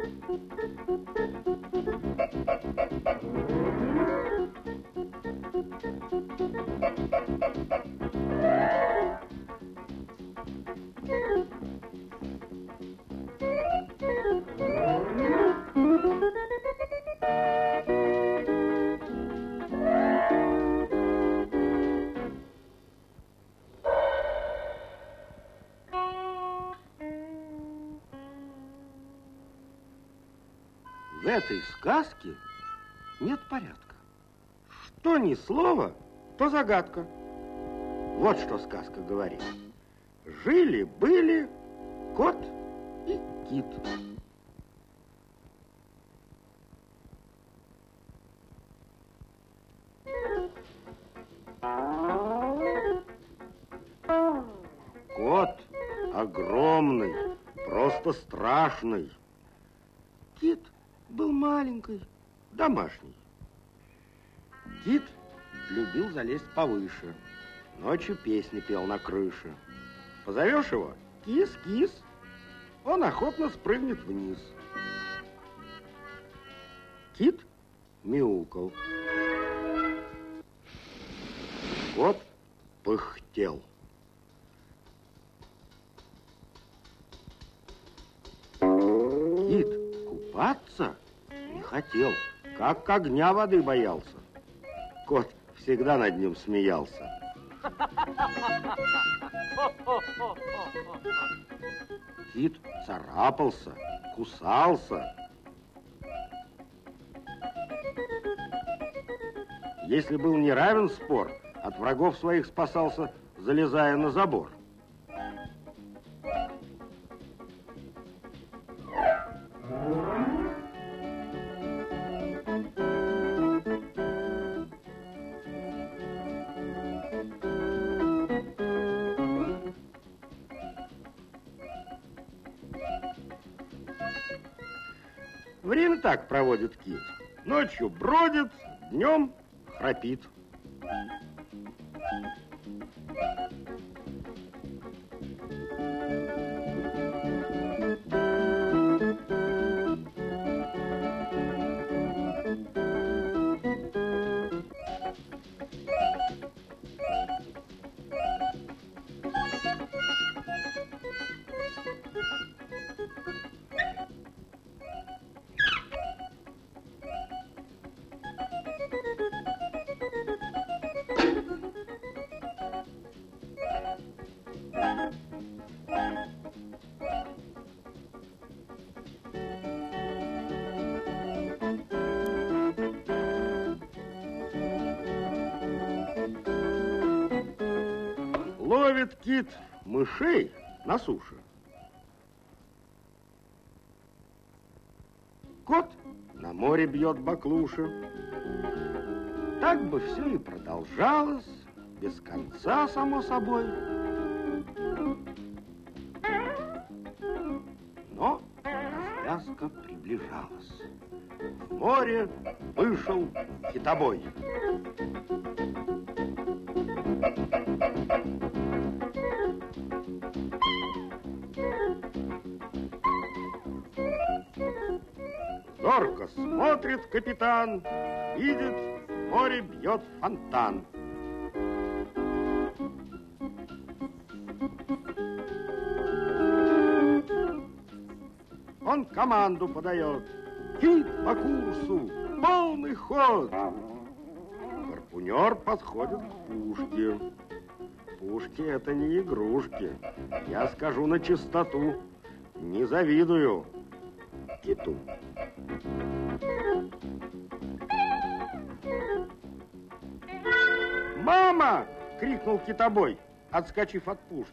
В этой сказке нет порядка. Что ни слово, то загадка. Вот что сказка говорит. Жили-были кот и кит. Кот огромный, просто страшный. Кит был маленький, домашний. Кит любил залезть повыше. Ночью песни пел на крыше. Позовешь его «Кис-кис», он охотно спрыгнет вниз. Кит мяукал. Кот пыхтел. Кит купаться не хотел, как огня воды боялся. Кот всегда над ним смеялся. Кит царапался, кусался. Если был неравен спор, от врагов своих спасался, залезая на забор. Время так проводит кит. Ночью бродит, днем храпит. Ловит кит мышей на суше. Кот на море бьет баклуши. Так бы все и продолжалось, без конца, само собой. Но развязка приближалась. В море вышел китобой. Зорко смотрит капитан, видит, в море бьет фонтан. Он команду подает. Кит по курсу, полный ход. Гарпунер подходит к пушке. Пушки — это не игрушки. Я скажу на чистоту, не завидую киту. «Мама!» — крикнул китобой, отскочив от пушки.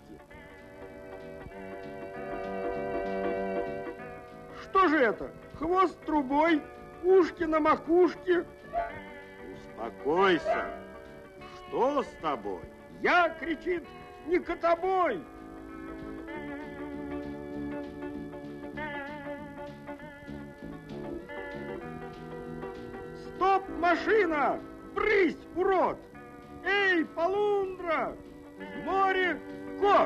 Что же это? Хвост трубой, ушки на макушке. Успокойся. Что с тобой? Я, кричит, не котобой. Стоп, машина! Брысь, урод! Эй, полундра! В море кот!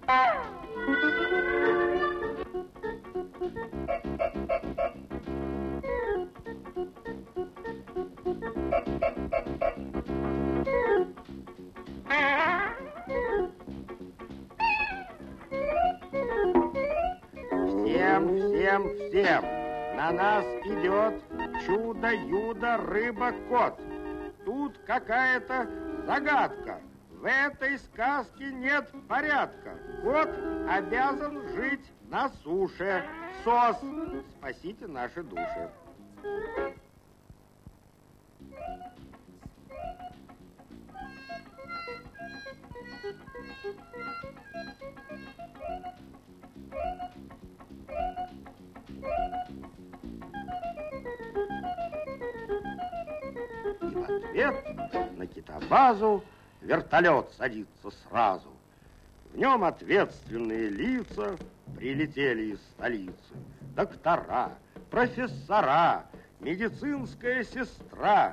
Всем! На нас идет чудо-юдо рыба-кот. Тут какая-то загадка. В этой сказке нет порядка. Кот обязан жить на суше. СОС, спасите наши души. И в ответ на китобазу вертолет садится сразу. В нем ответственные лица прилетели из столицы. Доктора, профессора, медицинская сестра.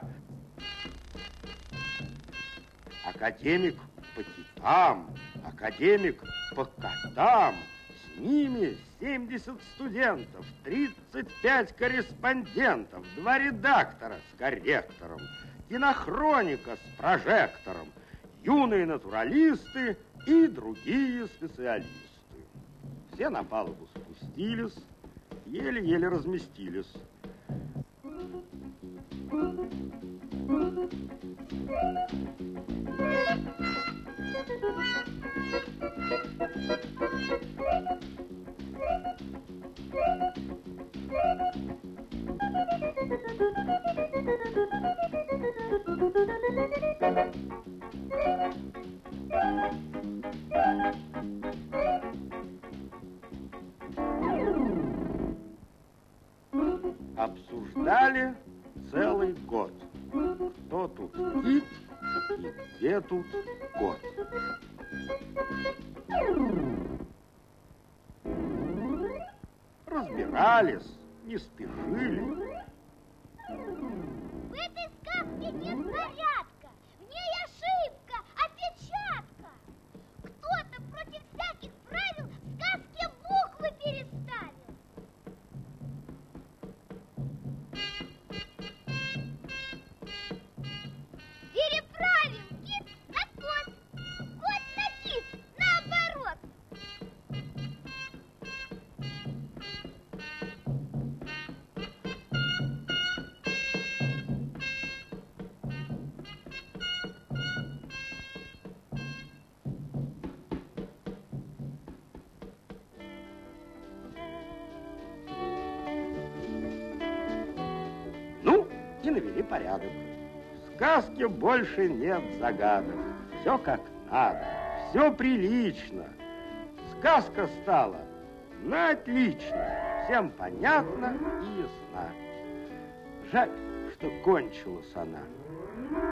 Академик по китам, академик по котам. С ними 70 студентов, 35 корреспондентов, 2 редактора с корректором, кинохроника с прожектором, юные натуралисты и другие специалисты. Все на палубу спустились, еле-еле разместились. Обсуждали целый год, кто тут кит и где тут кот. Разбирались, не спешили. В этой сказке нет порядка, в ней ошибка, опечатка. Кто-то против всяких правил в сказке буквы переставил. Переправим кит на кот, кот на кит, наоборот. Ну, и навели порядок. В сказке больше нет загадок. Все как надо, все прилично. Сказка стала на отлично. Всем понятна и ясна. Жаль, что кончилась она.